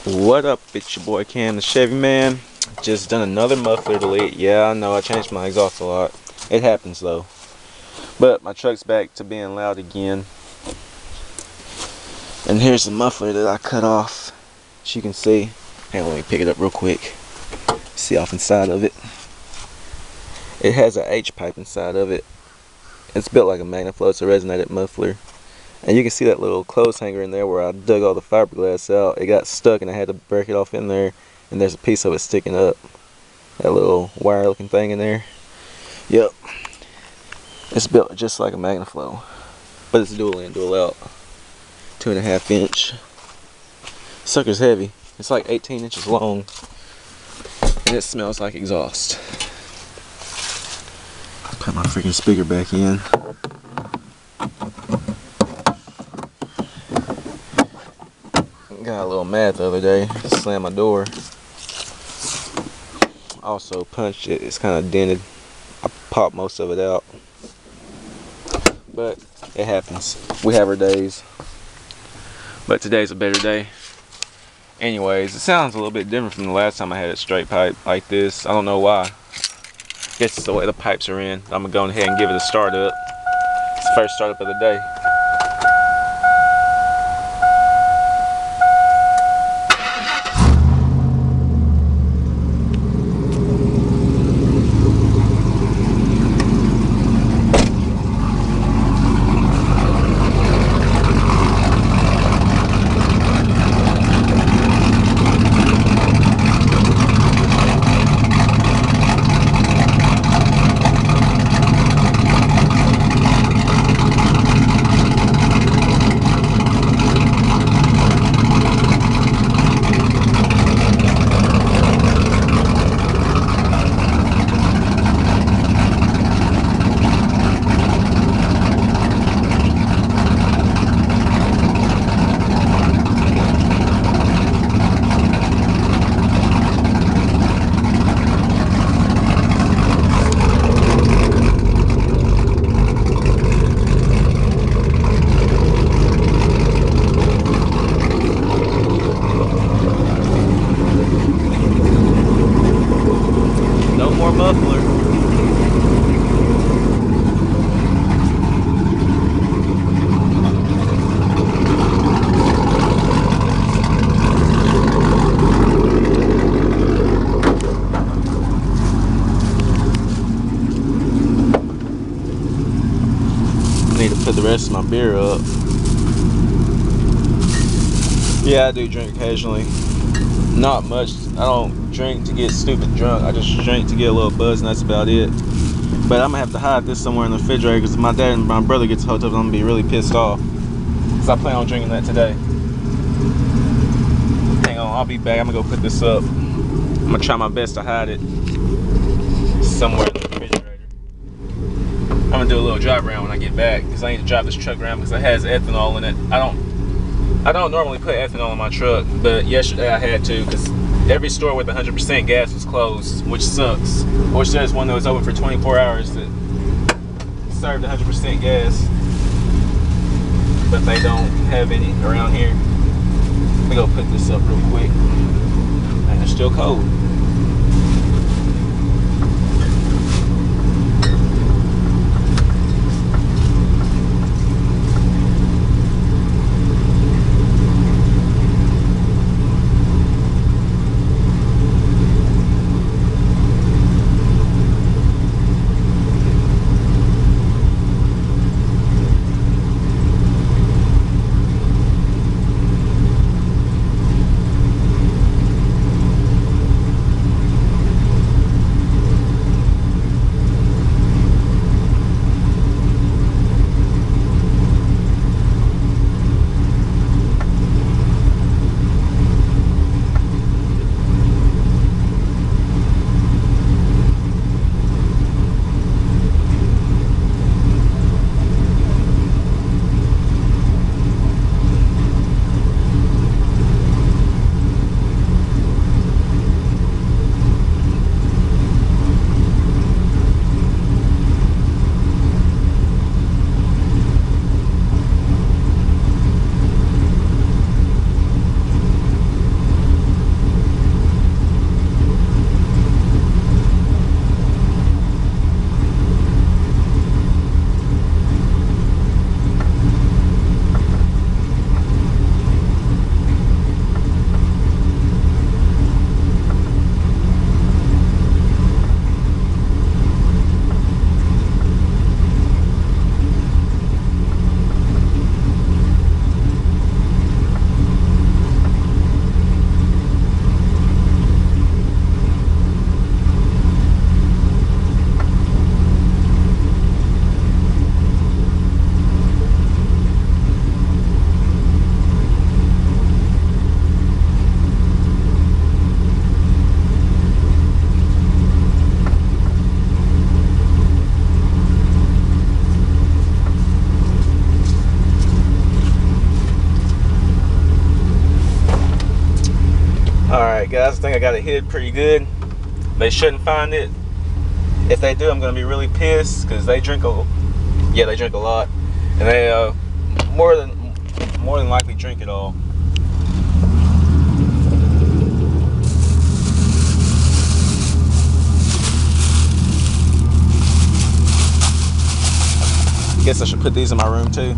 What up, it's your boy Cam, the Chevy man. Just done another muffler delete. Yeah, I know I changed my exhaust a lot. It happens though. But my truck's back to being loud again. And here's the muffler that I cut off. As you can see. Hang on, let me pick it up real quick. See off inside of it. It has a H pipe inside of it. It's built like a magnaflow. It's a resonated muffler. And you can see that little clothes hanger in there where I dug all the fiberglass out. It got stuck and I had to break it off in there. And there's a piece of it sticking up. That little wire looking thing in there. Yep. It's built just like a magnaflow. But it's dual in, dual out. 2.5 inch. Sucker's heavy. It's like 18 inches long. And it smells like exhaust. Put my freaking speaker back in. Got a little mad the other day. Slammed my door. Also punched it. It's kind of dented. I popped most of it out. But it happens. We have our days. But today's a better day. Anyways, it sounds a little bit different from the last time I had a straight pipe like this. I don't know why. Guess it's the way the pipes are in. I'm going to go ahead and give it a start up. It's the first startup of the day. Muffler. Need to put the rest of my beer up. Yeah, I do drink occasionally. Not much. I don't drink to get stupid drunk. I just drink to get a little buzz, and that's about it. But I'm gonna have to hide this somewhere in the refrigerator because if my dad and my brother gets hooked up, I'm gonna be really pissed off. Because I plan on drinking that today. Hang on, I'll be back. I'm gonna go put this up. I'm gonna try my best to hide it somewhere in the refrigerator. I'm gonna do a little drive around when I get back because I need to drive this truck around because it has ethanol in it. I don't normally put ethanol in my truck, but yesterday I had to because every store with 100% gas was closed, which sucks. Or there's one that was open for 24 hours that served 100% gas, but they don't have any around here. Let me go put this up real quick. And it's still cold. Alright guys, I think I got it hid pretty good. They shouldn't find it. If they do, I'm gonna be really pissed because they drink a lot, and they more than likely drink it all. Guess I should put these in my room too.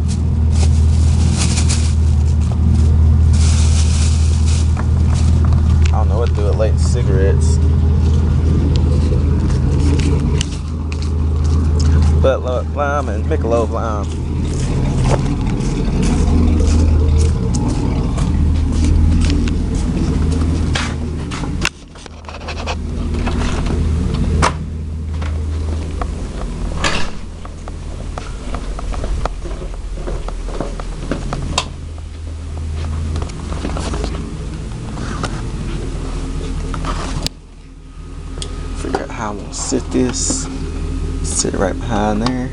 I don't know what to do with lighting cigarettes. But lime and Michelob lime. Figure out how I'm gonna sit this. Sit it right behind there.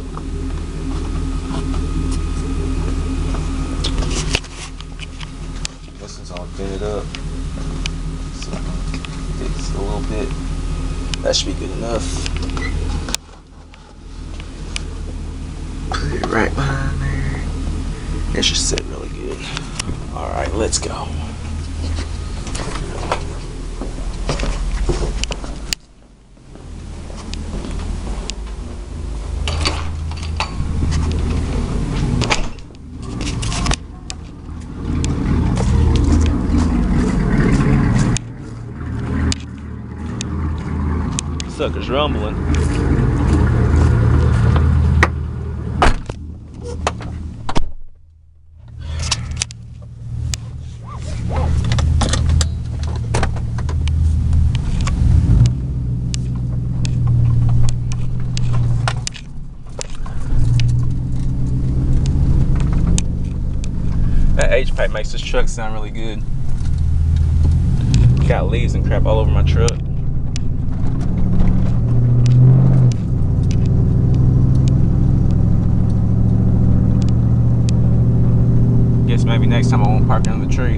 This is all bent up. So fix a little bit. That should be good enough. Put it right behind there. It should sit really good. Alright, let's go. Sucker's rumbling. That H-pipe makes this truck sound really good. Got leaves and crap all over my truck. Guess maybe next time I won't park under the tree.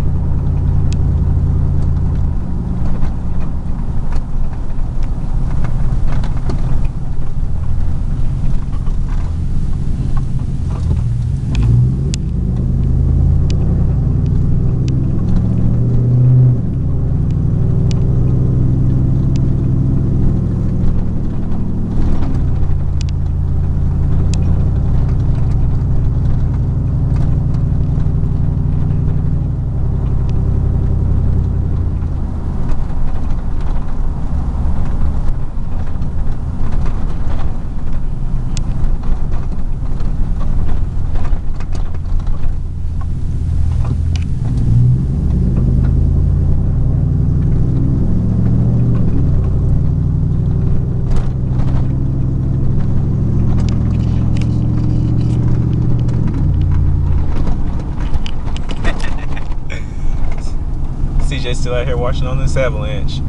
CJ's still out here watching on this avalanche.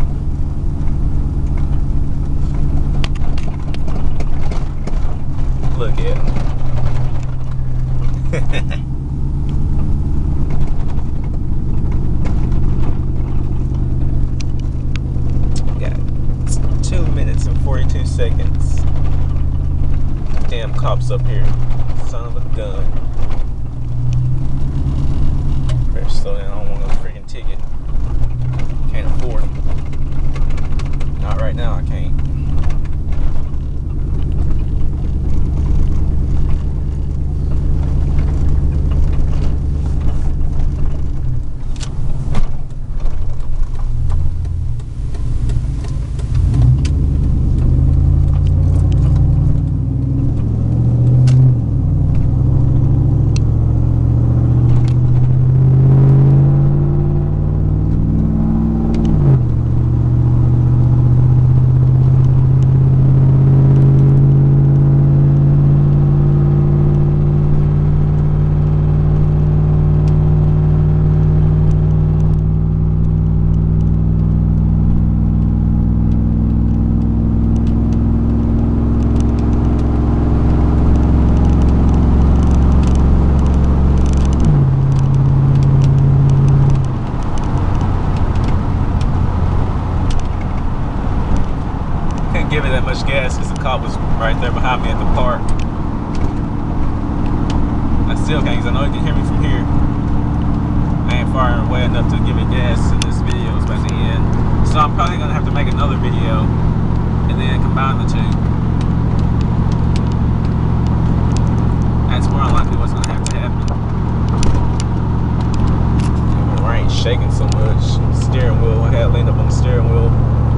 Look at him. Got 2 minutes and 42 seconds. Damn cops up here. Son of a gun. Better slow down, I don't want no freaking ticket. Can't afford them. Not right now, I can't. much gas because the cop was right there behind me at the park. I still can't, because I know you can hear me from here. I ain't firing away enough to give it gas in this video. It's about to end. So I'm probably going to have to make another video and then combine the two. That's more likely what's going to have to happen. The rain's shaking so much. Steering wheel, I had leaned up on the steering wheel.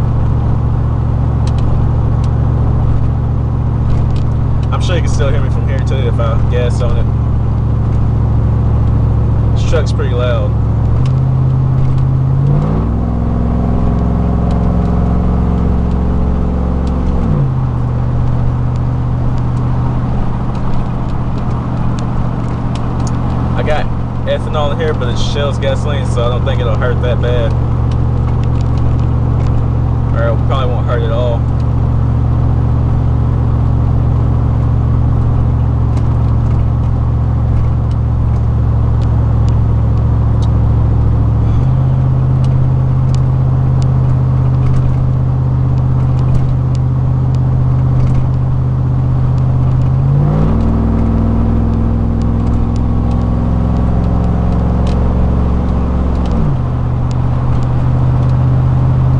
I'm sure you can still hear me from here too if I gas on it. This truck's pretty loud. I got ethanol in here, but it's Shell's gasoline, so I don't think it'll hurt that bad. Or it probably won't hurt at all.